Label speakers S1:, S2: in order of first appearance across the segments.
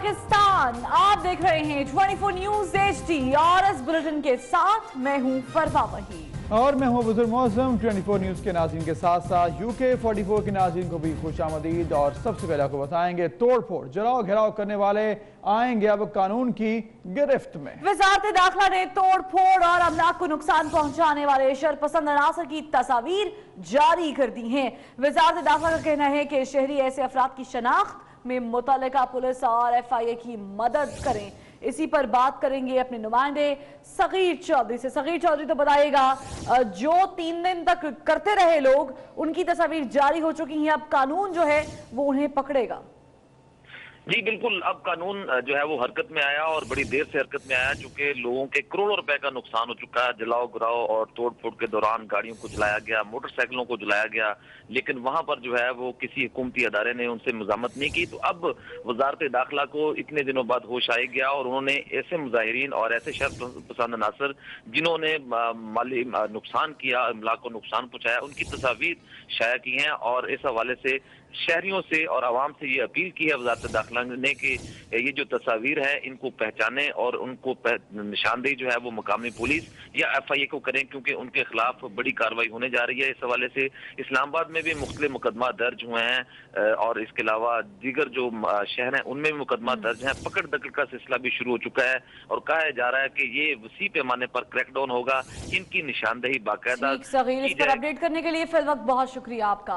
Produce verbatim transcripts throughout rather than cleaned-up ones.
S1: पाकिस्तान, आप देख रहे हैं चौबीस न्यूज एचडी और इस बुलेटिन के साथ मैं हूं फरवा वही
S2: और मैं हूं बुजुर्ग मौसम। चौबीस न्यूज के नाज़रीन के साथ साथ यूके चौवालीस के नाज़रीन को भी खुशामदीद। और सबसे पहले आपको बताएंगे तोड़ फोड़ जलाओ घेराव करने वाले आएंगे अब कानून की गिरफ्त में।
S1: वजारत दाखिला ने तोड़ फोड़ और अमलाक को नुकसान पहुंचाने वाले शरपसंद अनासर की तस्वीर जारी कर दी हैं। वजारत दाखिला का कहना है कि शहरी ऐसे अफराद की शनाख्त में मुतल्लिका पुलिस और एफ आई ए की मदद करें। इसी पर बात करेंगे अपने नुमाइंदे सगीर चौधरी से। सगीर चौधरी तो बताइएगा, जो तीन दिन तक करते रहे लोग उनकी तस्वीर जारी हो चुकी हैं, अब कानून जो है वो उन्हें पकड़ेगा।
S3: जी बिल्कुल, अब कानून जो है वो हरकत में आया और बड़ी देर से हरकत में आया, चूंकि लोगों के करोड़ों रुपए का नुकसान हो चुका है। जलाओ गिराओ और तोड़ फोड़ के दौरान गाड़ियों को जलाया गया, मोटरसाइकिलों को जलाया गया, लेकिन वहां पर जो है वो किसी हुकूमती अदारे ने उनसे मजामत नहीं की। तो अब वजारत दाखिला को इतने दिनों बाद होश आ गया और उन्होंने ऐसे मुजाहिरीन और ऐसे शर्त पसंद अनासर जिन्होंने माली नुकसान किया, अमलाक को नुकसान पहुंचाया, उनकी तस्वीर शाया की हैं। और इस हवाले से शहरियों से और आवाम से ये अपील की है वजारत दाखिला ने कि ये जो तस्वीर है इनको पहचाने और उनको निशानदेही जो है वो मकामी पुलिस या एफ आई ए को करें, क्योंकि उनके खिलाफ बड़ी कार्रवाई होने जा रही है। इस हवाले से इस्लामाबाद में भी मुख्तलिफ मुकदमा दर्ज हुए हैं और इसके अलावा दीगर जो शहर हैं उनमें भी मुकदमा दर्ज हैं। पकड़ दकड़ का सिलसिला भी शुरू हो चुका है और कहा जा रहा है कि ये वसी पैमाने पर क्रैकडाउन होगा, इनकी निशानदेही बाकायदा।
S1: इस पर अपडेट करने के लिए फिल वक्त बहुत शुक्रिया आपका।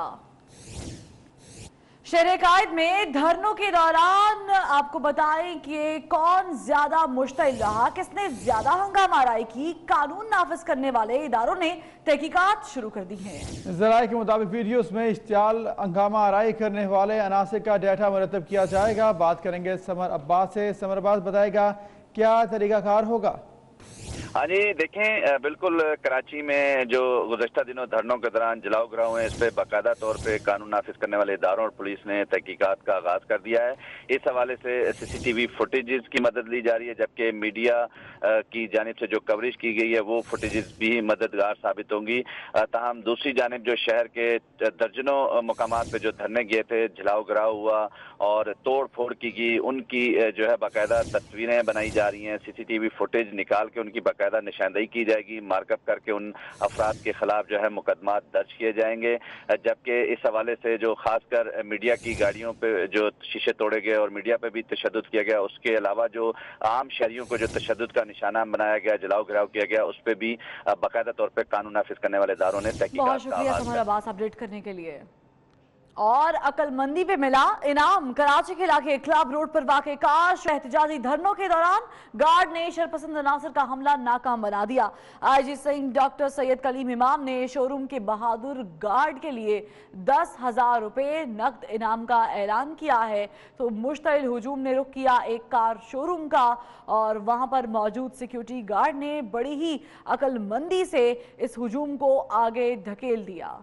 S1: शहर कायद में धरनों के दौरान आपको बताएं कि कौन ज्यादा मुश्तिल रहा, किसने ज्यादा हंगामाराई की, कानून नाफिज करने वाले इदारों ने तहकीकात शुरू कर दी है।
S2: जराये के मुताबिक वीडियोस में इश्तियाल हंगामा आराई करने वाले अनासर का डाटा मुरतब किया जाएगा। बात करेंगे समर अब्बास से। समर अब्बास बताएगा क्या तरीकाकार होगा।
S4: हाँ जी, देखें बिल्कुल कराची में जो गुज़श्ता दिनों धरनों के दौरान जलाओ गिराओ हुए, इस पर बाकायदा तौर पे कानून नाफिज करने वाले इदारों और पुलिस ने तहकीकात का आगाज कर दिया है। इस हवाले से C C T V footages की मदद ली जा रही है, जबकि मीडिया की जानिब से जो कवरेज की गई है वो फुटेजेस भी मददगार साबित होंगी। ताहम दूसरी जानिब जो शहर के दर्जनों मकामात पे जो धरने गए थे, जलाओ गिराओ हुआ और तोड़ फोड़ की गई, उनकी जो है बाकायदा तस्वीरें बनाई जा रही हैं। C C T V footage निकाल के उनकी बाकायदा निशानदेही की जाएगी, मार्कअप करके उन अफराद के खिलाफ जो है मुकदमा दर्ज किए जाएंगे। जबकि इस हवाले से जो खासकर मीडिया की गाड़ियों पे जो शीशे तोड़े गए और मीडिया पे भी तशद्दुद किया गया, उसके अलावा जो आम शहरियों को जो तशद्दुद का निशाना बनाया गया, जलाओ गिराव किया गया, उस पर भी बाकायदा तौर पर कानून नाफिज करने वाले इदारों ने तहकीकात।
S1: बहुत शुक्रिया तुम्हारा बात अपडेट करने के लिए। और अकलमंदी पे मिला इनाम। कराची के इलाके क्लब रोड पर वाक़े काश एहतजाजी धरनों के दौरान गार्ड ने शरपसंद अनासर का हमला नाकाम बना दिया। I G Singh doctor Syed Kaleem Imam ने शोरूम के बहादुर गार्ड के लिए दस हजार रुपये नकद इनाम का ऐलान किया है। तो मुश्तइल हुजूम ने रुख किया एक कार शोरूम का और वहां पर मौजूद सिक्योरिटी गार्ड ने बड़ी ही अकलमंदी से इस हुजूम को आगे धकेल दिया।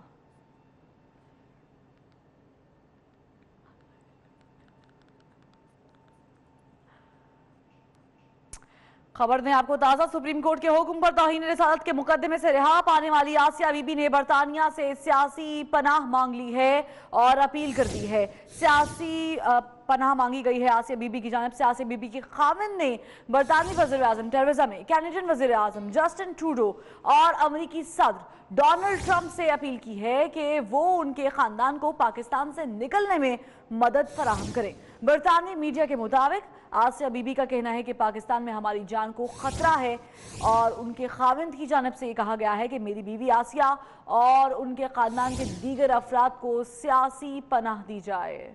S1: खबर दें आपको ताज़ा, सुप्रीम कोर्ट के हुक्म पर तौहीन रिसालत के मुकदमे से रिहा पाने वाली आसिया बीबी ने बरतानिया से सियासी पनाह मांग ली है और अपील कर दी है। सियासी पनाह मांगी गई है आसिया बीबी की जानिब से। आसिया बीबी के खाविंद ने बरतानी वज़ीर आज़म टेरेसा मे, कैनेडियन वज़ीर आज़म जस्टिन ट्रूडो और अमरीकी सदर डोनाल्ड ट्रंप से अपील की है कि वो उनके खानदान को पाकिस्तान से निकलने में मदद फराहम करें। बरतानी मीडिया के मुताबिक आसिया बीबी का कहना है कि पाकिस्तान में हमारी जान को खतरा है और उनके खाविंद की जानिब से ये कहा गया है कि मेरी बीवी आसिया और उनके खानदान के दीगर अफराद को सियासी पनाह दी जाए।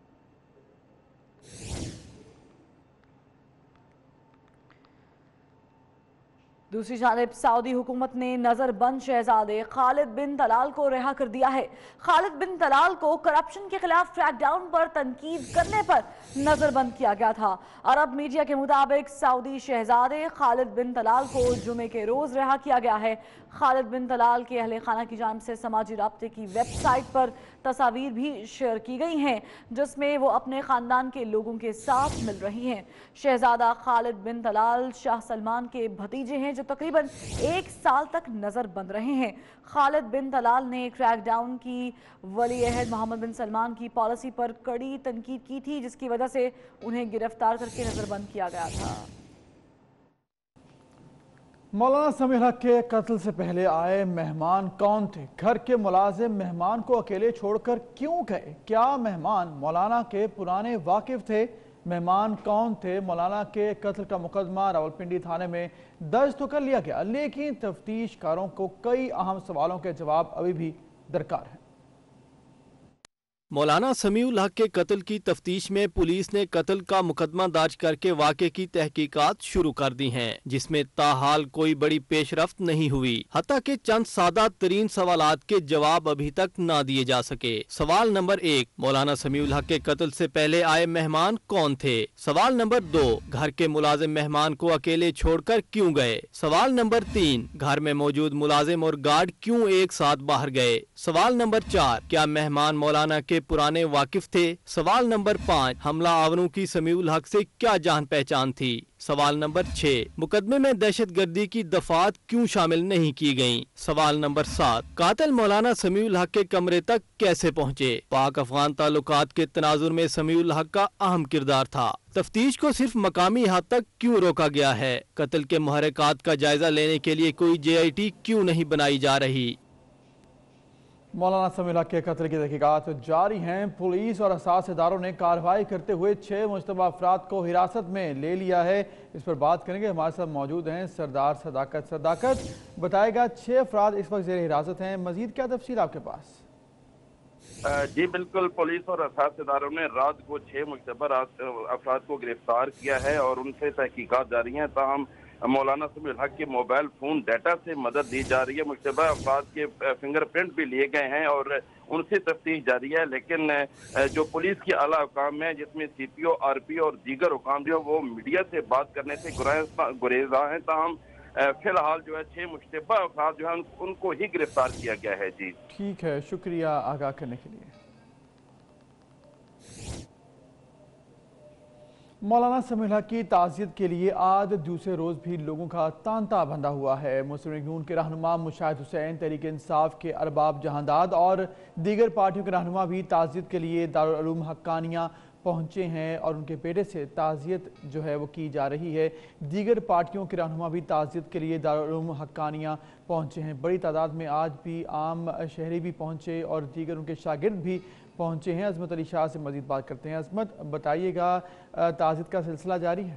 S1: दूसरी जानिब सऊदी हुकूमत ने नजरबंद शहजादे खालिद बिन तलाल को रिहा कर दिया है। खालिद बिन तलाल को करप्शन के खिलाफ क्रैकडाउन पर तनकीद करने पर नजरबंद किया गया था। अरब मीडिया के मुताबिक सऊदी शहजादे खालिद बिन तलाल को जुमे के रोज रिहा किया गया है। खालिद बिन तलाल के अहले खाना की जानिब से समाजी राब्ते की वेबसाइट पर तस्वीर भी शेयर की गई हैं जिसमें वो अपने ख़ानदान के लोगों के साथ मिल रही हैं। शहजादा खालिद बिन तलाल शाह सलमान के भतीजे हैं जो तकरीबन एक साल तक नज़र बंद रहे हैं। खालिद बिन तलाल ने क्रैकडाउन की वली अहद मोहम्मद बिन सलमान की पॉलिसी पर कड़ी तनकीद की थी, जिसकी वजह से उन्हें गिरफ्तार करके नज़रबंद किया गया था।
S2: मौलाना समीउल हक के कत्ल से पहले आए मेहमान कौन थे? घर के मुलाजिम मेहमान को अकेले छोड़कर क्यों गए? क्या मेहमान मौलाना के पुराने वाकिफ थे? मेहमान कौन थे? मौलाना के कत्ल का मुकदमा रावलपिंडी थाने में दर्ज तो कर लिया गया, लेकिन तफ्तीशकारों को कई अहम सवालों के जवाब अभी भी दरकार हैं।
S5: मौलाना समीउल हक के कत्ल की तफ्तीश में पुलिस ने कत्ल का मुकदमा दर्ज करके वाक़े की तहकीकात शुरू कर दी हैं, जिसमें ताहाल कोई बड़ी पेशरफ्त नहीं हुई। हत्ता के चंद सादा तरीन सवालात के जवाब अभी तक ना दिए जा सके। सवाल नंबर एक, मौलाना समीउल हक के कत्ल से पहले आए मेहमान कौन थे? सवाल नंबर दो, घर के मुलाजिम मेहमान को अकेले छोड़कर क्यों गए? सवाल नंबर तीन, घर में मौजूद मुलाजिम और गार्ड क्यों एक साथ बाहर गए? सवाल नंबर चार, क्या मेहमान मौलाना के पुराने वाकिफ थे? सवाल नंबर पाँच, हमला आवरों की समीउल हक से क्या जान पहचान थी? सवाल नंबर छह, मुकदमे में दहशत गर्दी की दफात क्यों शामिल नहीं की गयीं? सवाल नंबर सात, कातिल मौलाना समीउल हक के कमरे तक कैसे पहुँचे? पाक अफगान ताल्लुकात के तनाजुर में समीउल हक का अहम किरदार था। तफ्तीश को सिर्फ मकामी हद तक क्यों रोका गया है? कत्ल के मुहर्रिकात का जायजा लेने के लिए कोई जे आई टी क्यों नहीं बनाई जा रही?
S2: मौलाना समीउल हक के कत्ल की तहकीकात जारी हैं। पुलिस और असास इदारों ने कार्रवाई करते हुए छह मुश्तबा अफराद को हिरासत में ले लिया है। इस पर बात करेंगे, हमारे साथ मौजूद हैं सरदार सदाकत। सदाकत, बताएगा छह अफराद इस वक्त जेर हिरासत हैं, मजीद क्या तफसील आपके पास?
S6: जी बिल्कुल, पुलिस और असास इदारों ने रात को छह मुश्तबा अफराद को गिरफ्तार किया है और उनसे तहकीकात जारी हैं। ताहम मौलाना समीउल हक के मोबाइल फोन डाटा से मदद दी जा रही है। मुश्तबा अफराद के फिंगरप्रिंट भी लिए गए हैं और उनसे तफ्तीश जारी है। लेकिन जो पुलिस के आला हुकाम है, जिसमें C P O, R P और दीगर हुकाम जो वो मीडिया से बात करने से गुरेजा हैं। ताहम फिलहाल जो है छह मुश्तबा अफराद जो है उनको ही गिरफ्तार किया गया है। जी
S2: ठीक है, शुक्रिया आगाह करने के लिए। मौलाना समीउल हक की ताज़ियत के लिए आज दूसरे रोज़ भी लोगों का तांता बंधा हुआ है। मुस्लिम लीग नून के रहनुमा मुशाहिद हुसैन, तहरीक इंसाफ के अरबाब जहांदाद और दीगर पार्टियों के रहनुमा भी ताज़ियत के लिए दारुल उलूम हक्कानिया पहुँचे हैं और उनके बेटे से ताज़ियत जो है वो की जा रही है। दीगर पार्टियों के रहनुमा भी ताज़ियत के लिए दारुल उलूम हक्कानिया पहुँचे हैं। बड़ी तादाद में आज भी आम शहरी भी पहुँचे और दीगर उनके शागिर्द भी पहुँचे हैं। अजमत अली शाह से मज़ीद बात करते हैं। अजमत, बताइएगा, ताज़ियत का सिलसिला जारी है?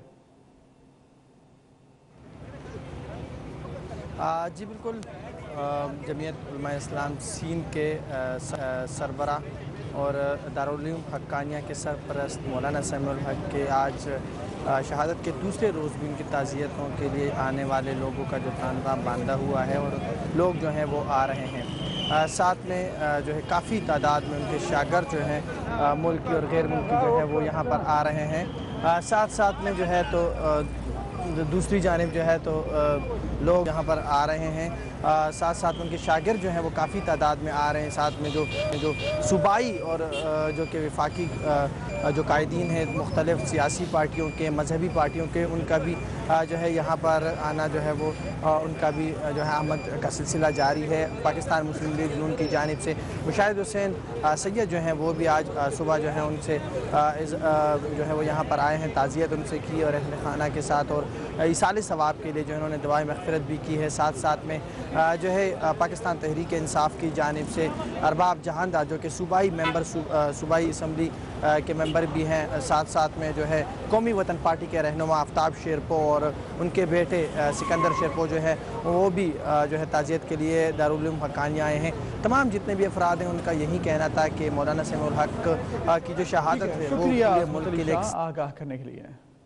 S7: आ, जी बिल्कुल, जमीयत उलमा इस्लाम सीन के सरबरा और दारुल उलूम हक्कानिया के सरपरस्त मौलाना समीउल हक के आज शहादत के दूसरे रोज़ भी उनकी ताज़ियतों के लिए आने वाले लोगों का जो तांता बांधा हुआ है और लोग जो हैं वो आ रहे हैं। आ, साथ में आ, जो है काफ़ी तादाद में उनके शागिर्द जो हैं मुल्की और गैर मुल्की जो है वो यहाँ पर आ रहे हैं। आ, साथ साथ में जो है तो आ, दूसरी जानिब जो है तो आ, लोग यहाँ पर आ रहे हैं। आ, साथ साथ में उनके शागिर्द जो हैं वो काफ़ी तादाद में आ रहे हैं। साथ में जो जो सूबाई और आ, जो कि वफाकी जो कायदीन हैं मुख्तलिफ़ सियासी पार्टियों के, मजहबी पार्टियों के, उनका भी आ, जो है यहाँ पर आना जो है वो आ, उनका भी जो है आमद का सिलसिला जारी है। पाकिस्तान मुस्लिम लीग नून की जानिब से मुशाहिद हुसैन सैयद जो हैं वो भी आज सुबह जो है उनसे आ, इस, आ, जो है वो यहाँ पर आए हैं, ताज़ियत उनसे की और अहल खाना के साथ और इसाले सवाब के लिए जो उन्होंने दुआए मग़फ़िरत भी की है। साथ साथ में आ, जो है पाकिस्तान तहरीक इंसाफ की जानिब से अरबाब जहांदार जो कि सूबाई मेंबर सूबाई असम्बली के मेंबर भी हैं, साथ साथ में जो है कौमी वतन पार्टी के रहनुमा आफ्ताब शेरपो और उनके बेटे सिकंदर शेरपो जो है वो भी जो है ताज़ियत के लिए दारुल उलूम हक्कानिया आए हैं। तमाम जितने भी अफराद हैं उनका यही कहना था कि मौलाना समीउल हक की जो शहादत है वो पूरे मुल्क के लिए
S2: आगाह करने के लिए।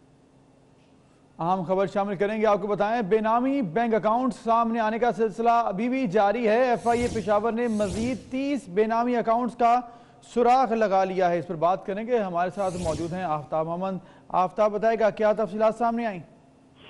S2: अहम खबर शामिल करेंगे, आपको बताएं बेनामी बैंक अकाउंट सामने आने का सिलसिला अभी भी जारी है। एफ आई ए पेशावर ने मजीद तीस बेनामी अकाउंट्स का सुराख लगा लिया है। इस पर बात करेंगे, हमारे साथ मौजूद हैं आफ्ताब मोहम्मद। आफ्ताब, बताएगा क्या तफसीलात सामने आई?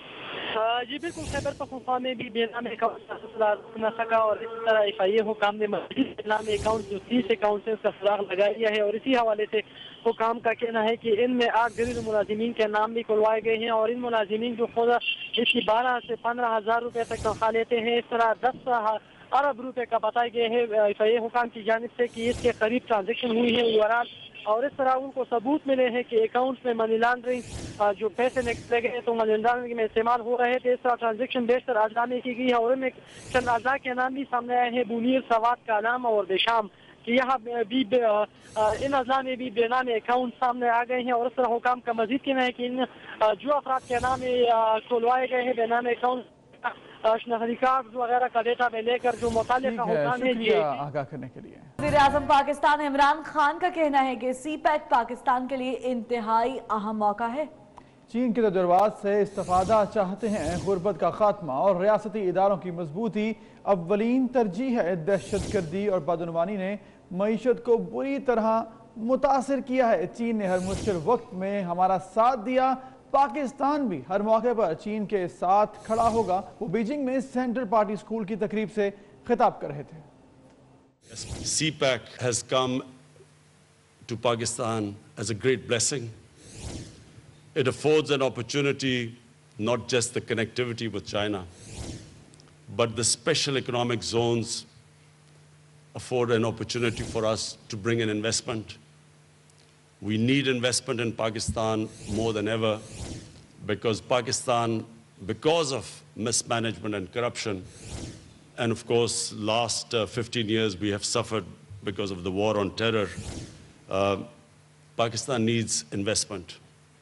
S8: जी बिल्कुल, खैबर पख्तूनख्वा में भी बेनामी अकाउंट का सिलसिला न सका और इस तरह एफ आई ए हुकाम ने मजीद बेनामी अकाउंट जो तीस अकाउंट से उसका सुराग लगा दिया है और इसी हवाले से हुकाम का कहना है कि इनमें आठ गरीब मुलाजिमीन के नाम भी खुलवाए गए हैं और इन मुलाजिमीन जो खुद इसकी बारह से पंद्रह हजार रुपये तक तनख्वाह लेते हैं, इस तरह दस अरब रुपए का बताए गए हैं एफ आई ए हुकाम की जानिब से कि इसके करीब ट्रांजेक्शन हुई है ओवरऑल, और इस तरह उनको सबूत मिले हैं कि अकाउंट्स में मनी लॉन्ड्रिंग जो पैसे निकले गए तो मनी लॉन्ड्रिंग में इस्तेमाल हो रहे थे। इस तरह ट्रांजेक्शन बेशतर अजला में की गई है और इनमें चंद अजला के नाम भी सामने आए हैं, बुनीर, सवात, कालाम और बेशाम, कि यहाँ भी इन अजला में भी बेनामी अकाउंट सामने आ गए हैं। और इस तरह हुकाम का मजीद कहना है कि इन जो अफराद के नाम खुलवाए गए हैं बेनामी अकाउंट शनाख्ती कार्ड वगैरह का डेटा में लेकर जो मुताल्लिका हुकाम है
S2: आगाह करने के लिए।
S1: वज़ीर आज़म पाकिस्तान इमरान खान का कहना है कि सी पैक पाकिस्तान के लिए इंतहाई अहम मौका है।
S2: चीन के तजुर्बात से इस्तिफादा चाहते हैं, गुर्बत का खात्मा और रियासती इदारों की मजबूती अव्वलीन तरजीह है। दहशत गर्दी और बदनवानी ने मईशत को बुरी तरह मुतासिर किया है। चीन ने हर मुश्किल वक्त में हमारा साथ दिया, पाकिस्तान भी हर मौके पर चीन के साथ खड़ा होगा। वो बीजिंग में सेंट्रल पार्टी स्कूल की तकरीब से खिताब कर रहे थे।
S9: C PAC has come to Pakistan as a great blessing. It affords an opportunity, not just the connectivity with China, but the special economic zones afford an opportunity for us to bring in investment. We need investment in Pakistan more than ever because Pakistan, because of mismanagement and corruption, and of course, last uh, fifteen years we have suffered because of the war on terror. Uh, Pakistan needs investment.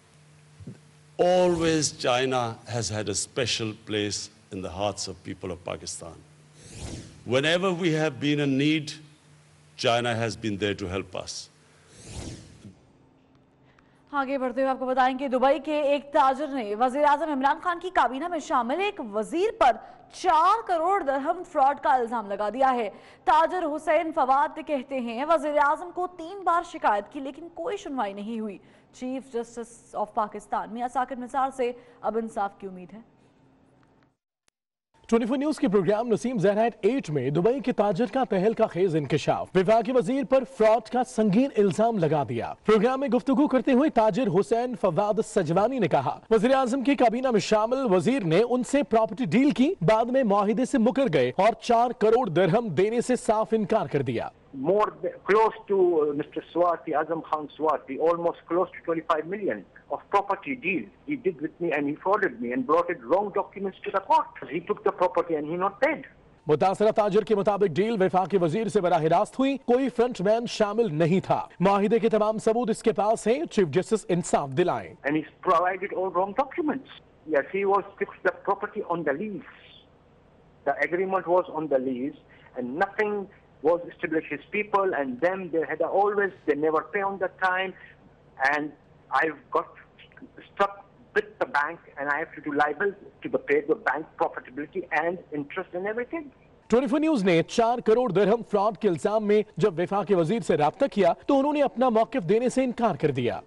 S9: Always China has had a special place in the hearts of people of Pakistan. Whenever we have been in need, China has been there to help us.
S1: आगे बढ़ते हुए आपको बताएंगे Dubai के एक ताजर ने वजीर आजम इमरान खान की काबीना में शामिल एक वजीर पर चार करोड़ दरहम फ्रॉड का इल्जाम लगा दिया है। ताजर हुसैन फवाद कहते हैं वजीर आजम को तीन बार शिकायत की लेकिन कोई सुनवाई नहीं हुई। Chief justice of Pakistan Mian Saqib Nisar से अब इंसाफ की उम्मीद है।
S10: चौबीस न्यूज के प्रोग्राम नसीम ज़हरात आठ में दुबई के ताजर का तहलका खेज इंकशाफ, विफाकी वजीर पर फ्रॉड का संगीन इल्जाम लगा दिया। प्रोग्राम में गुफ्तगू करते हुए ताजर हुसैन फवाद सजवानी ने कहा वजीर आजम की काबीना में शामिल वजीर ने उनसे प्रॉपर्टी डील की, बाद में मुआहिदे से मुकर गए और चार करोड़ दिरहम देने से साफ इनकार कर दिया।
S11: More close to uh, Mister Swati, Azam Khan Swati, almost close to twenty-five million of property deal he did with me, and he frauded me and brought it wrong documents to the court. He took the property and he not paid.
S10: मुतासरा ताजर के मुताबिक deal वफाकी वजीर से बराह रास्त हुई, कोई front man शामिल नहीं था। मुआहिदे के तमाम सबूत इसके पास हैं, चीफ जस्टिस इंसाफ दिलाएं।
S11: And he provided all wrong documents. Yes, he was fixed the property on the lease. The agreement was on the lease, and nothing was established. His people and them, they had always, they never pay on the time, and I've got stuck with the bank, and I have to do liable to the pay the bank profitability and interest and everything.
S10: चौबीस news ने चार करोड़ दिरहम fraud के इल्जाम में जब वफाकी वजीर से राब्ता किया तो उन्होंने अपना मौकिफ देने से इनकार कर दिया।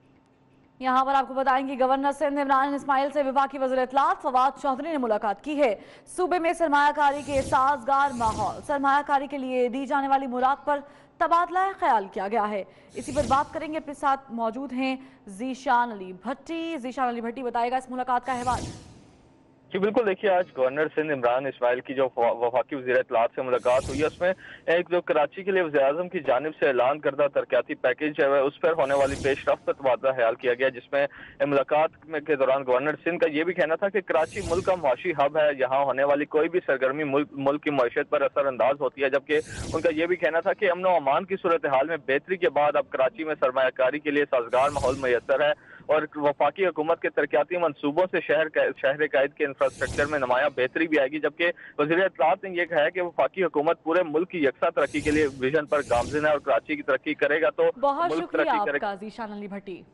S1: यहाँ पर आपको बताएंगे गवर्नर सिंध इमरान इस्माइल से विभाग की वज़ीर इत्तलात फवाद चौधरी ने मुलाकात की है। सूबे में सरमायाकारी के साजगार माहौल, सरमायाकारी के लिए दी जाने वाली मुराद पर तबादला ख्याल किया गया है। इसी पर बात करेंगे, अपने साथ मौजूद हैं जीशान अली भट्टी। जीशान अली भट्टी बताएगा इस मुलाकात का अहवाल।
S12: जी बिल्कुल, देखिए आज गवर्नर सिंध इमरान इस्माइल की जो वफाकी वज़ीर इत्तलात से मुलाकात हुई है उसमें एक जो कराची के लिए वज़ीर आज़म की जानिब से ऐलान करदा तरक्याती पैकेज है उस पर होने वाली पेशरफ्त का तबादला ख्याल किया गया, जिसमें मुलाकात में के दौरान गवर्नर सिंध का ये भी कहना था कि कराची मुल्क का मुआशी हब है, यहाँ होने वाली कोई भी सरगर्मी मुल्क मुल्क की मईशत पर असरअंदाज होती है। जबकि उनका ये भी कहना था कि अमन व अमान की सूरत हाल में बेहतरी के बाद अब कराची में सरमायाकारी के लिए साजगार माहौल मैसर है और वफाकी हुकूमत के तरक्याती मनसूबों से शहर शहर कायद के इंफ्रास्ट्रक्चर में नमाया बेहतरी भी आएगी। जबकि वज़ीर इत्तलात ने यह कहा है कि वफाकी हुकूमत पूरे मुल्क की यकसा तरक्की के लिए विजन पर गामज़िन है और कराची की तरक्की करेगा तो
S1: बहुत
S12: मुल्क
S1: शुक्रिया
S12: तरक्की करेगा।
S1: आपका जीशान अली भट्टी।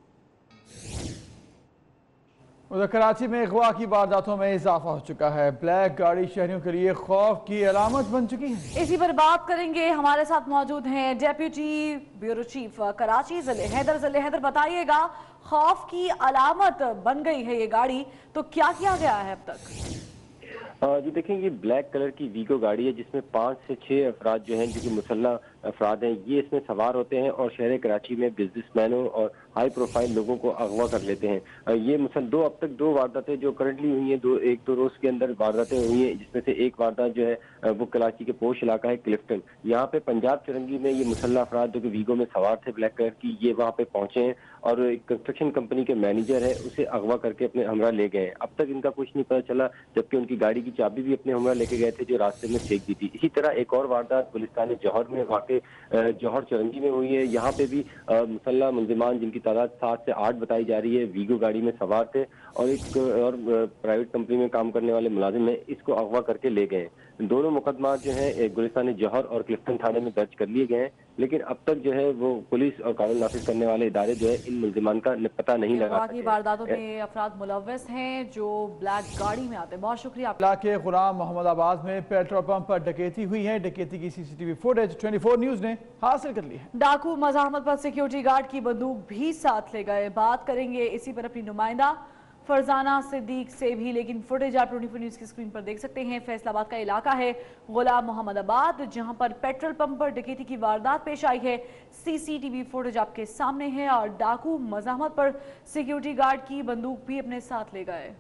S2: उधर कराची में अगवा की वारदातों में इजाफा हो चुका है। ब्लैक गाड़ी शहरियों के लिए खौफ की अलामत बन चुकी है।
S1: इसी पर बात करेंगे, हमारे साथ मौजूद हैं डेप्यूटी ब्यूरो चीफ कराची जिले हैदर। जिले हैदर बताइएगा, खौफ की अलामत बन गई है ये गाड़ी, तो क्या किया गया है अब तक?
S13: जी देखें, ये ब्लैक कलर की वीगो गाड़ी है जिसमें पाँच से छः अफराद जो हैं, जो कि मुसल्लह अफराद हैं, ये इसमें सवार होते हैं और शहर कराची में बिजनेसमैनों और हाई प्रोफाइल लोगों को अगवा कर लेते हैं। ये मुसल दो अब तक दो वारदातें जो करंटली हुई हैं, दो एक दो रोज के अंदर वारदातें हुई हैं, जिसमें से एक वारदात जो है वो कराची के पोश इलाका है क्लिफ्टन। यहाँ पे पंजाब चुरंगी में ये मुसल्लह अफराद जो कि वीगो में सवार थे ब्लैक कलर की, ये वहाँ पे पहुंचे हैं और एक कंस्ट्रक्शन कंपनी के मैनेजर है उसे अगवा करके अपने हमरा ले गए हैं। अब तक इनका कुछ नहीं पता चला, जबकि उनकी गाड़ी की चाबी भी अपने हमरा लेके गए थे जो रास्ते में फेंक दी थी। इसी तरह एक और वारदात गुलिस्तान जौहर में वाक़ जौहर चुरंगी में हुई है। यहाँ पे भी मुसल्लह मुलजिमान जिनकी तादाद सात से आठ बताई जा रही है, वीगो गाड़ी में सवार थे और एक और प्राइवेट कंपनी में काम करने वाले मुलाजिम है, इसको अगवा करके ले गए। दोनों मुकदमा जो है गुलिस्तान जौहर और क्लिफ्टन थाने में दर्ज कर लिए गए हैं, लेकिन अब तक जो है वो पुलिस और कानून नाफिज करने वाले इदारे जो है इन मुलजिमान का पता नहीं लगा सके।
S1: वारदातों में अफराद मुलव्वस हैं जो ब्लैक गाड़ी में आते हैं। बहुत शुक्रिया।
S2: के गुलाम मोहम्मदाबाद में पेट्रोल पंप पर डकैती हुई है। डकैती की सीसीटीवी फुटेज चौबीस न्यूज ने हासिल कर ली है।
S1: डाकू मज़ाहमत पर सिक्योरिटी गार्ड की बंदूक भी साथ ले गए। बात करेंगे इसी पर अपनी नुमाइंदा फरजाना सिद्दीक से भी, लेकिन फुटेज आप चौबीस न्यूज की स्क्रीन पर देख सकते हैं। फैसलाबाद का इलाका है गुलाम मोहम्मदाबाद, जहां पर पेट्रोल पंप पर डकैती की वारदात पेश आई है। सीसीटीवी फुटेज आपके सामने है और डाकू मज़ाहमत पर सिक्योरिटी गार्ड की बंदूक भी अपने साथ ले गए।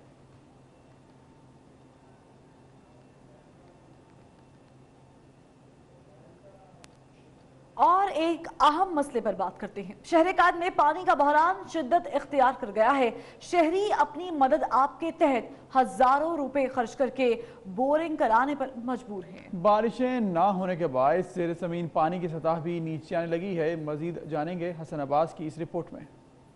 S1: और एक अहम मसले पर बात करते हैं। शहर कायद में पानी का बहरान शिद्दत इख्तियार कर गया है। शहरी अपनी मदद आपके तहत हजारों रुपए खर्च करके बोरिंग कराने पर मजबूर हैं।
S2: बारिशें ना होने के बायस ज़ेर ज़मीन पानी की सतह भी नीचे आने लगी है। मजीद जानेंगे हसन अब्बास की इस रिपोर्ट में।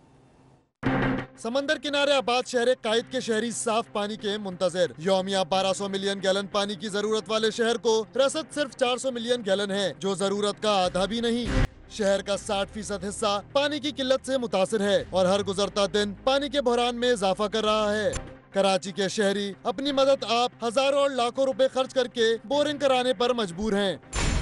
S14: समंदर किनारे आबाद शहर कायद के शहरी साफ पानी के मुंतजर। यौमिया बारह सौ मिलियन गैलन पानी की जरूरत वाले शहर को रसद सिर्फ चार सौ मिलियन गैलन है, जो जरूरत का आधा भी नहीं। शहर का साठ फीसद हिस्सा पानी की किल्लत से मुतासिर है और हर गुजरता दिन पानी के बहरान में इजाफा कर रहा है। कराची के शहरी अपनी मदद आप हजारों और लाखों रुपए खर्च करके बोरिंग कराने पर मजबूर हैं।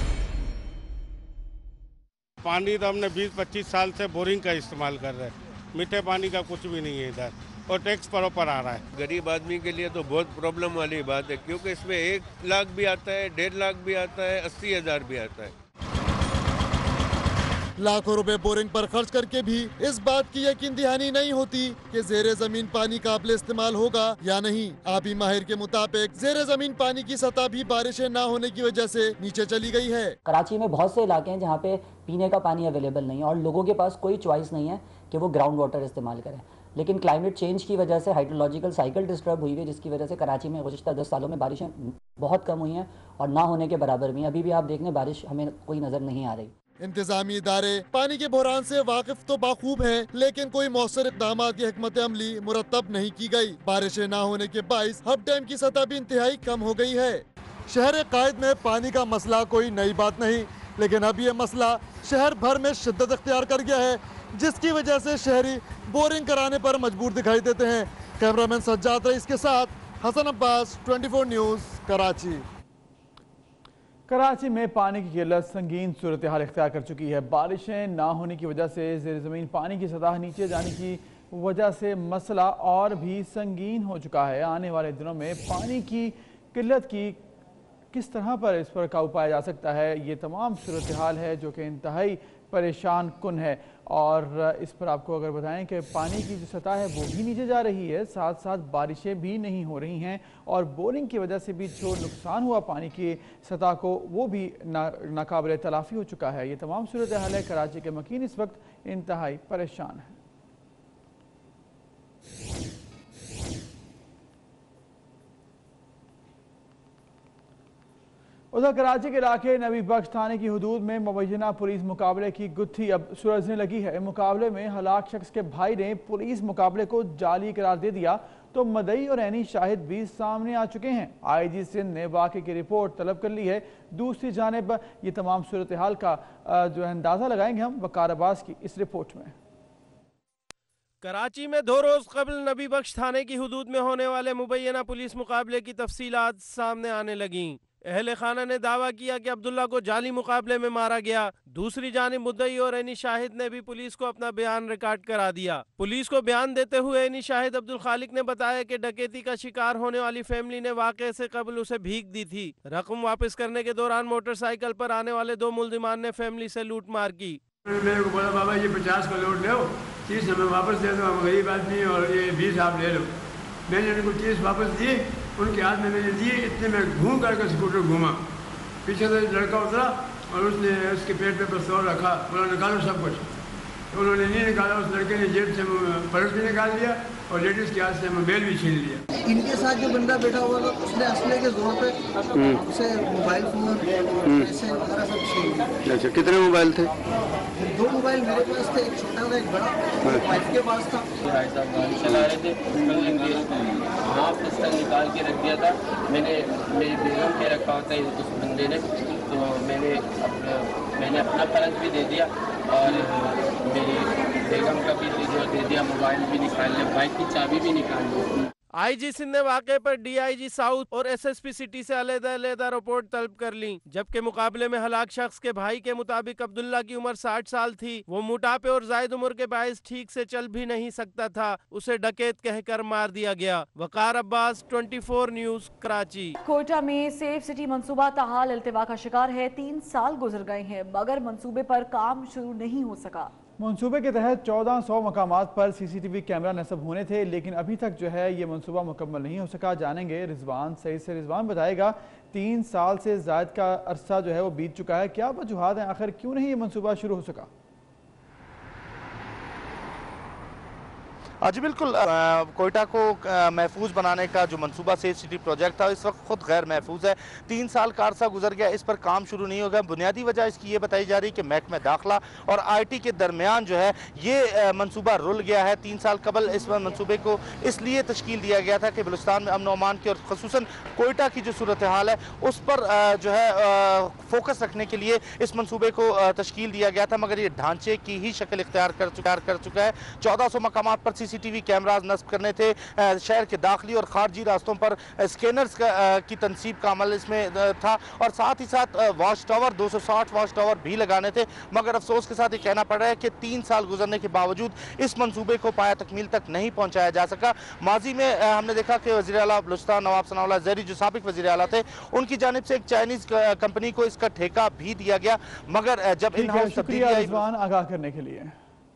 S15: पानी तो हमने बीस पच्चीस साल से बोरिंग का इस्तेमाल कर रहे हैं, मीठे पानी का कुछ भी नहीं है इधर, और टैक्स प्रॉपर आ रहा है।
S16: गरीब आदमी के लिए तो बहुत प्रॉब्लम वाली बात है, क्योंकि इसमें एक लाख भी आता है, डेढ़ लाख भी आता है, अस्सी हजार भी आता है।
S14: लाखों रुपए बोरिंग पर खर्च करके भी इस बात की यकीन दहानी नहीं होती कि जेरे जमीन पानी काबिल इस्तेमाल होगा या नहीं। आबी माहिर के मुताबिक जेरे जमीन पानी की सतह भी बारिशें ना होने की वजह से नीचे चली गई है।
S17: कराची में बहुत से इलाके हैं जहाँ पे पीने का पानी अवेलेबल नहीं है और लोगों के पास कोई चॉइस नहीं है कि वो ग्राउंड वाटर इस्तेमाल करें। लेकिन क्लाइमेट चेंज की वजह से हाइड्रोलॉजिकल साइकिल डिस्टर्ब हुई है, जिसकी वजह से कराची में गुज़श्ता दस सालों में बारिशें बहुत कम हुई हैं और ना होने के बराबर में। अभी भी आप देख लें, बारिश हमें कोई नज़र नहीं आ रही।
S14: इंतजामी इदारे पानी के बहरान से वाकिफ तो बाखूब हैं, लेकिन कोई मौसर इक़दाम की हिकमत अमली मुरतब नहीं की गई। बारिशें ना होने के बाइस हब डैम की सतह भी इंतहाई कम हो गई है। शहर कायद में पानी का मसला कोई नई बात नहीं, लेकिन अब ये मसला शहर भर में शिद्दत इख्तियार कर गया है, जिसकी वजह से शहरी बोरिंग कराने पर मजबूर दिखाई देते हैं। कैमरामैन सज्जाद रईस के साथ हसन अब्बास, चौबीस न्यूज़, कराची।
S2: कराची में पानी की किल्लत संगीन सूरत हाल इख्तियार कर चुकी है। बारिशें ना होने की वजह से ज़ेर ज़मीन पानी की सतह नीचे जाने की वजह से मसला और भी संगीन हो चुका है। आने वाले दिनों में पानी की किल्लत की किस तरह पर इस पर काबू पाया जा सकता है, ये तमाम सूरत हाल है जो कि इंतहाई परेशान कुन है। और इस पर आपको अगर बताएं कि पानी की जो सतह है वो भी नीचे जा रही है, साथ साथ बारिशें भी नहीं हो रही हैं और बोरिंग की वजह से भी जो नुकसान हुआ पानी की सतह को वो भी ना नाकाबिल तलाफ़ी हो चुका है। ये तमाम सूरत हाल है। कराची के मकीन इस वक्त इंतहाई परेशान है। उधर कराची के इलाके नबी बख्श थाने की हदूद में मुबैना पुलिस मुकाबले की गुत्थी अब सुलझने लगी है। मुकाबले में हलाक शख्स के भाई ने पुलिस मुकाबले को जाली करार दे दिया तो मदई और ऐनी शाहिद भी सामने आ चुके हैं। आई जी सिंध ने वाक़े की रिपोर्ट तलब कर ली है। दूसरी जानिब ये तमाम सूरत हाल का जो है अंदाज़ा लगाएंगे हम वकार अब्बास की इस रिपोर्ट में।
S18: कराची में दो रोज कबल नबी बख्श थाने की हदूद में होने वाले मुबैना पुलिस मुकाबले की तफसीलात सामने आने लगीं। अहले खाना ने दावा किया कि अब्दुल्ला को जाली मुकाबले में मारा गया। दूसरी जानिब मुद्दई और एनी शाहिद ने भी पुलिस को अपना बयान रिकॉर्ड करा दिया। पुलिस को बयान देते हुए एनी शाहिद अब्दुल खालिक ने बताया कि डकैती का शिकार होने वाली फैमिली ने वाकये से कबल उसे भीख दी थी। रकम वापस करने के दौरान मोटरसाइकिल पर आने वाले दो मुलजिमान ने फैमिली से लूट मार की।
S19: मेरे को बोला बाबा ये पचास का नोट लो, तीस हमें वापस दे दो, हम गरीब आदमी और ये बीस आप ले लो। मैंने उनको तीस वापस दिए, उनके हाथ में मैंने दिए, इतने में घूम करके स्कूटर घूमा, पीछे से लड़का उतरा और उसने उसके पेट पे पिस्तौल रखा, बोला निकालो सब कुछ। तो उन्होंने नहीं निकाला, उस लड़के ने जेब से पर्स भी निकाल लिया और लेडीज़ के हाथ से मोबाइल भी छीन लिया।
S20: इनके साथ जो बंदा बैठा हुआ था उसने असले के जोर पे उसे मोबाइल फोन पैसे वगैरह सब छीन लिया।
S21: अच्छा, कितने मोबाइल थे?
S20: दो मोबाइल मेरे पास थे, एक छोटा था एक बड़ा, वाइफ के पास था।
S22: भाई साहब गाड़ी चला रहे थे, हाँ पिस्टल निकाल के रख दिया था। मैंने मेरी बेगम के रखा होता है उस बंदे ने, तो मैंने अपना मैंने अपना फर्ज भी दे दिया और मेरी बेगम का भी दे दिया, मोबाइल भी निकाल लिया, बाइक की चाबी भी निकाल ली।
S18: आईजी सिंध ने वाक़े पर डीआईजी साउथ और एसएसपी सिटी से अलग-अलग रिपोर्ट तलब कर ली। जबकि मुकाबले में हलाक शख्स के भाई के मुताबिक अब्दुल्ला की उम्र साठ साल थी। वो मोटापे और जायद उम्र के बायस ठीक से चल भी नहीं सकता था। उसे डकैत कहकर मार दिया गया। वकार अब्बास, चौबीस न्यूज, कराची।
S1: कोयटा में सेफ सिटी मंसूबा ताहाल इल्तिवा का शिकार है। तीन साल गुजर गए हैं मगर मंसूबे पर काम शुरू नहीं हो सका।
S2: मंसूबे के तहत चौदह सौ मकामात पर सीसीटीवी कैमरा नस्ब होने थे, लेकिन अभी तक जो है ये मंसूबा मुकम्मल नहीं हो सका। जानेंगे रिजवान सही से। रिजवान बताएगा, तीन साल से ज़ायद का अरसा जो है वो बीत चुका है, क्या वजूहात हैं, आखिर क्यों नहीं ये मंसूबा शुरू हो सका?
S23: जी बिल्कुल, कोयटा को महफूज बनाने का जो मंसूबा सेफ सिटी प्रोजेक्ट था इस वक्त खुद गैर महफूज है। तीन साल का अरसा गुजर गया, इस पर काम शुरू नहीं हो गया। बुनियादी वजह इसकी ये बताई जा रही है कि महकमे दाखिला और आई टी के दरमियान जो है ये मंसूबा रुल गया है। तीन साल कबल इस मंसूबे को इसलिए तश्कील दिया गया था कि बलूचिस्तान में अमन व अमान की और खसूसन कोयटा की जो सूरत हाल है उस पर जो है फोकस रखने के लिए इस मंसूबे को तश्कील दिया गया था, मगर ये ढांचे की ही शक्ल इख्तियार कर चुका कर चुका है। चौदह सौ मकामात पर सीसीटीवी कैमराज नस्ब करने थे। शहर के दाखिली और खारजी रास्तों पर स्कैनर्स की तनसीब का अमल इसमें था और साथ ही साथ वॉच टावर दो सौ साठ वॉच टावर भी लगाने थे, मगर अफसोस के साथ ये कहना पड़ रहा है कि तीन साल गुजरने के बावजूद इस मंसूबे को पाया तकमील तक नहीं पहुंचाया जा सका। माजी में हमने देखा कि वज़ीर आला बलूचिस्तान नवाब सनाउल्लाह ज़हरी जो साबिक वज़ीर आला थे, उनकी जानिब से एक चाइनीज कंपनी को इसका ठेका भी दिया गया, मगर जब इन हाउस
S2: शुक्रिया रिजवान आगाह करने के लिए।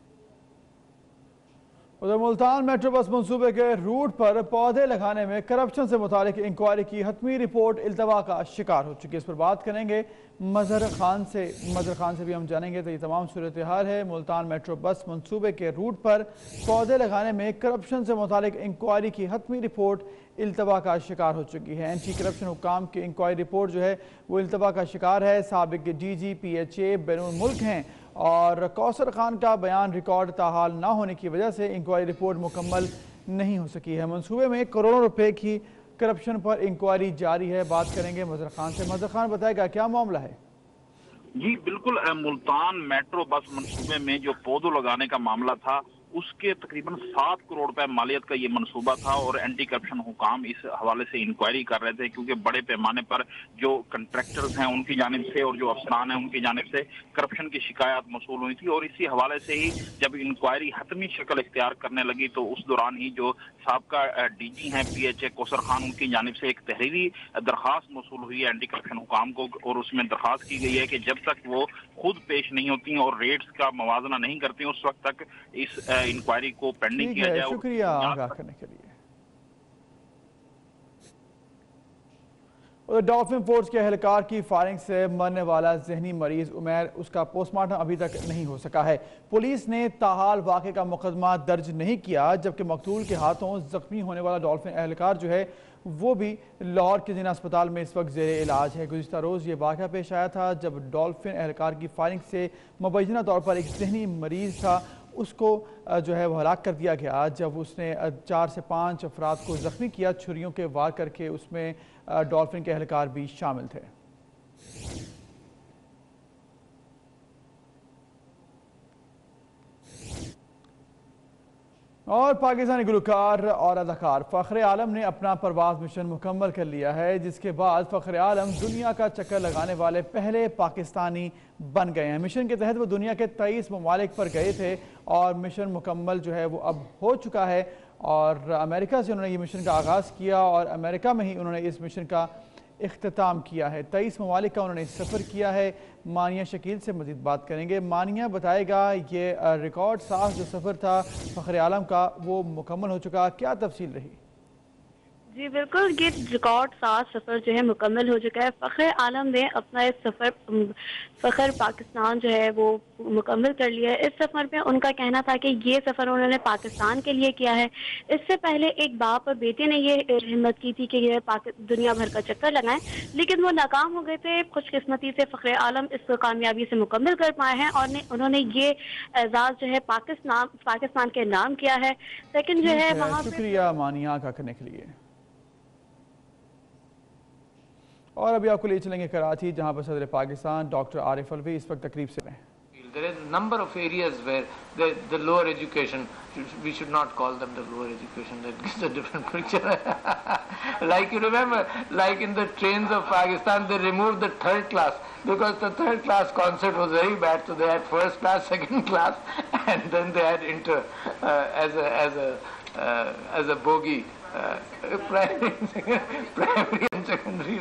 S2: उधर मुल्तान मेट्रो बस मंसूबे के रूट पर पौधे लगाने में करप्शन से मुतालिक इंक्वायरी की हतमी रिपोर्ट इल्तवा का शिकार हो चुकी है। इस पर बात करेंगे मजहर खान से। मजहर खान से भी हम जानेंगे तो ये तमाम सूरत हाल है। मुल्तान मेट्रो बस मंसूबे के रूट पर पौधे लगाने में करप्शन से मुतालिक इंक्वायरी की हतमी रिपोर्ट इल्तवा का शिकार हो चुकी है। एंटी करप्शन हुकाम की इंक्वायरी रिपोर्ट जो है वो इल्तवा का शिकार है। साबिक D G P H A बैरून मुल्क हैं और कौसर खान का बयान रिकॉर्ड ताहाल ना होने की वजह से इंक्वायरी रिपोर्ट मुकम्मल नहीं हो सकी है। मंसूबे में करोड़ों रुपए की करप्शन पर इंक्वायरी जारी है। बात करेंगे मजहर खान से। मजहर खान बताएगा क्या मामला है?
S24: जी बिल्कुल, मुल्तान मेट्रो बस मंसूबे में जो पौधों लगाने का मामला था उसके तकरीबन सात करोड़ रुपए मालियत का ये मंसूबा था और एंटी करप्शन हुकाम इस हवाले से इंक्वायरी कर रहे थे, क्योंकि बड़े पैमाने पर जो कंट्रैक्टर्स हैं उनकी जानिब से और जो अफसरान हैं उनकी जानिब से करप्शन की शिकायत मौसूल हुई थी। और इसी हवाले से ही जब इंक्वायरी हतमी शक्ल इख्तियार करने लगी तो उस दौरान ही जो साबका डी जी हैं P H A Kausar Khan, उनकी जानिब से एक तहरीरी दरख्वास्त मौसूल हुई है एंटी करप्शन हुकाम को, और उसमें दरख्वास्त की गई है कि जब तक वो खुद पेश नहीं होती और रेट्स का मवाजना नहीं करती उस वक्त तक इस इंक्वायरी को पेंडिंग किया जाए।
S2: शुक्रिया आगाह करने के लिए। और डॉल्फिन फोर्स के एहलकार की फायरिंग से मरने वाला जहनी मरीज उमैर, उसका पोस्टमार्टम अभी तक नहीं हो सका है। पुलिस ने ताहाल वाक़े का मुकदमा दर्ज नहीं किया, जबकि मकतूल के हाथों जख्मी होने वाला डॉल्फिन एहलकार जो है वो भी लाहौर के जिना अस्पताल में इस वक्त ज़ेरे इलाज है। गुज़िश्ता रोज़ ये वाक़या पेश आया था जब डॉल्फिन एहलकार की फायरिंग से मुबैना तौर पर एक जहनी मरीज था, उसको जो है वो हलाक कर दिया गया जब उसने चार से पाँच अफराद को ज़ख्मी किया छुरियों के वार करके। उसमें डॉल्फिन के एहलकार भी शामिल थे। और पाकिस्तानी गुलकार और अदाकार फ़ख्र आलम ने अपना परवाज़ मिशन मुकम्मल कर लिया है, जिसके बाद फ़ख्र आलम दुनिया का चक्कर लगाने वाले पहले पाकिस्तानी बन गए हैं। मिशन के तहत वो दुनिया के तेईस ममालिक पर गए थे और मिशन मुकम्मल जो है वो अब हो चुका है और अमेरिका से उन्होंने ये मिशन का आगाज़ किया और अमेरिका में ही उन्होंने इस मिशन का इख्तिताम किया है। तेईस ममालिक का उन्होंने सफ़र किया है। मानिया शकील से मज़ीद बात करेंगे। मानिया बताएगा ये रिकॉर्ड साफ जो सफ़र था फ़ख्र आलम का वो मुकम्मल हो चुका, क्या तफसील रही?
S3: जी बिल्कुल, ये रिकॉर्ड साथ सफ़र जो है मुकम्मल हो चुका है। फ़ख्र आलम ने अपना इस सफ़र फ़ख्र पाकिस्तान जो है वो मुकम्मल कर लिया है। इस सफ़र में उनका कहना था कि ये सफ़र उन्होंने पाकिस्तान के लिए किया है। इससे पहले एक बाप और बेटे ने ये हिम्मत की थी कि ये दुनिया भर का चक्कर लगाएं, लेकिन वो नाकाम हो गए थे। खुशकिस्मती से फ़ख्र आलम इसको कामयाबी से मुकम्मल कर पाए हैं और ने, उन्होंने ये एजाज़ जो है पाकिस्तान पाकिस्तान के नाम किया है। सेकंड जो है वहाँ
S2: शुक्रिया मानिया का करने के लिए। और अभी आपको ले चलेंगे कराची, जहां पर सदर पाकिस्तान डॉक्टर आरिफ अलवी इस वक्त तकरीब से रहे।
S4: There is a number of areas where the, the lower education, we should not call them the lower education, that gives a different picture. Like you remember, like in the trains of Pakistan, they removed the third class because the third class concept was very bad. So they had first class, second class, and then they had inter uh, as a as a uh, as a bogie. Uh, primary, primary and secondary.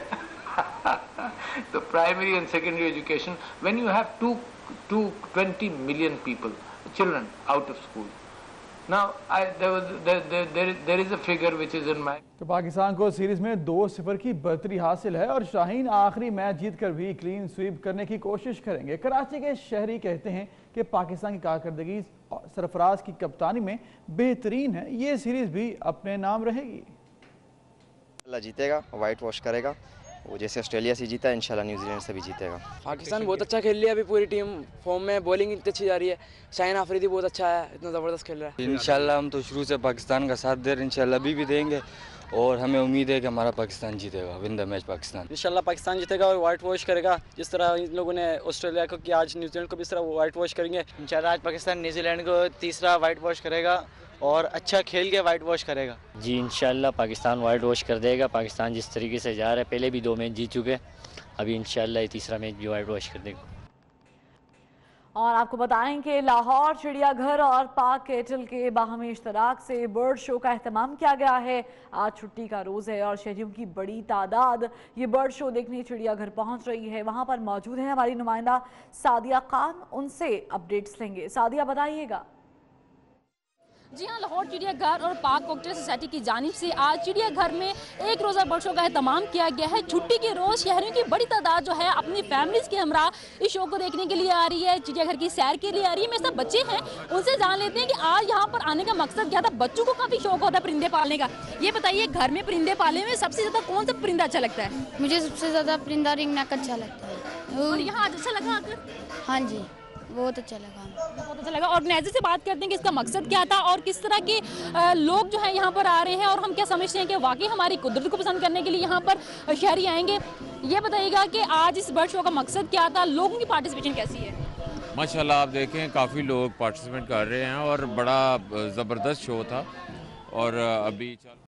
S4: The primary and secondary education, when you have two, two, twenty million people, children out of school. Now, I, there, was, there, there, there, there is a figure which is in my...
S2: तो पाकिस्तान को series में दो सिफर की बढ़तरी हासिल है और शाहीन आखिरी match जीत कर भी क्लीन स्वीप करने की कोशिश करेंगे। कराची के शहरी कहते हैं कि पाकिस्तान की कारकर्दगी सरफराज की कप्तानी में बेहतरीन है। ये सीरीज भी अपने नाम रहेगी।
S5: अल्लाह जीतेगा, वाइट वॉश करेगा, वो जैसे ऑस्ट्रेलिया से जीता है इंशाल्लाह न्यूजीलैंड से भी जीतेगा।
S21: पाकिस्तान बहुत अच्छा खेल लिया, अभी पूरी टीम फॉर्म में, बॉलिंग इतनी अच्छी जा रही है। शाहीन आफरीदी बहुत अच्छा है, इतना ज़बरदस्त खेल रहा है।
S25: इंशाल्लाह हम तो शुरू से पाकिस्तान का साथ दे रहे हैं, इंशाल्लाह अभी भी देंगे और हमें उम्मीद है कि हमारा पाकिस्तान जीतेगा, विन द मैच पाकिस्तान।
S21: इंशाल्लाह पाकिस्तान जीतेगा और वाइट वॉश करेगा, जिस तरह इन लोगों ने ऑस्ट्रेलिया को किया, आज न्यूजीलैंड को भी इस तरह वाइट वॉश करेंगे।
S26: इंशाल्लाह आज पाकिस्तान न्यूजीलैंड को तीसरा वाइट वॉश करेगा और अच्छा खेल के वाइट वॉश करेगा।
S27: जी इंशाल्लाह पाकिस्तान वाइट वॉश कर देगा। पाकिस्तान जिस तरीके से जा रहा है, पहले भी दो मैच जीत चुके, अभी इंशाल्लाह तीसरा मैच भी वाइट वॉश कर देगा।
S1: और आपको बताएं कि लाहौर चिड़ियाघर और पाक केटल के बाहमी इश्तराक से बर्ड शो का एहतमाम किया गया है। आज छुट्टी का रोज़ है और शहरियों की बड़ी तादाद ये बर्ड शो देखने चिड़ियाघर पहुंच रही है। वहां पर मौजूद है हमारी नुमाइंदा सादिया खान, उनसे अपडेट्स लेंगे। सादिया बताइएगा।
S28: जी हाँ, लाहौर चिड़ियाघर और पाक कॉकटेल सोसाइटी की जानिब से आज चिड़ियाघर में एक रोज़ा बर्ड शो का एहतमाम किया गया है। छुट्टी के रोज़ शहरियों की बड़ी तादाद जो है अपनी फैमिलीज़ के हमरा इस शो को देखने के लिए आ रही है, चिड़ियाघर की सैर के लिए आ रही है। मेरे साथ बच्चे हैं, उनसे जान लेते हैं कि आज यहाँ पर आने का मकसद क्या था। बच्चों को काफ़ी शौक होता है परिंदे पालने का। ये बताइए, घर में परिंदे पालने में सबसे ज़्यादा कौन सा परिंदा अच्छा लगता है?
S29: मुझे सबसे ज़्यादा परिंदा रिंगनाक अच्छा लगता है।
S28: और यहाँ आज अच्छा लगा आकर?
S29: हाँ जी, बहुत अच्छा लगा,
S28: बहुत अच्छा लगा। ऑर्गेनाइजर से बात करते हैं कि इसका मकसद क्या था और किस तरह के लोग जो है यहाँ पर आ रहे हैं और हम क्या समझते हैं कि वाकई हमारी कुदरत को पसंद करने के लिए यहाँ पर शहरी आएंगे। ये बताइएगा कि आज इस बर्ड शो का मकसद क्या था, लोगों की पार्टिसिपेशन कैसी है?
S30: माशाल्लाह आप देखें काफ़ी लोग पार्टिसिपेट कर रहे हैं और बड़ा ज़बरदस्त शो था और अभी